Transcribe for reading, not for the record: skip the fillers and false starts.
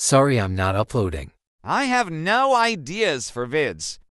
Sorry I'm not uploading. I have no ideas for vids.